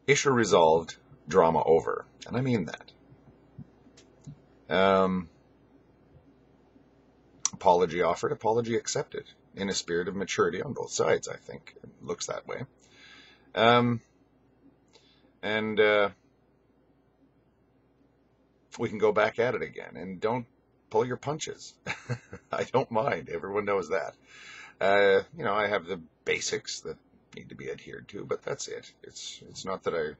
issue resolved, drama over. And I mean that. Apology offered, apology accepted. In a spirit of maturity on both sides, I think. It looks that way. And we can go back at it again. And don't pull your punches. I don't mind. Everyone knows that. I have the basics that need to be adhered to, but that's it. It's not that I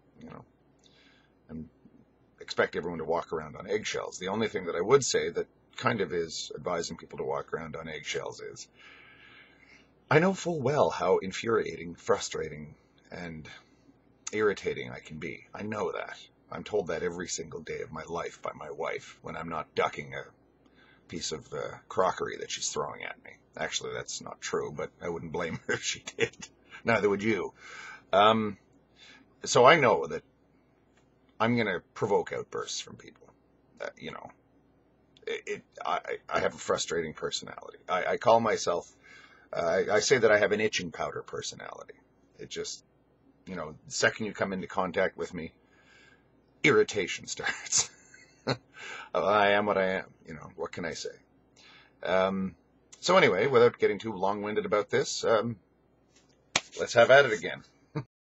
expect everyone to walk around on eggshells. The only thing that I would say that kind of is advising people to walk around on eggshells is, I know full well how infuriating, frustrating, and irritating I can be. I know that. I'm told that every single day of my life by my wife when I'm not ducking a piece of crockery that she's throwing at me. Actually, that's not true, but I wouldn't blame her if she did. Neither would you. So I know that I'm going to provoke outbursts from people. I have a frustrating personality. I call myself, I say that I have an itching powder personality. It just, the second you come into contact with me, irritation starts. I am what I am, what can I say? So anyway, without getting too long-winded about this, let's have at it again.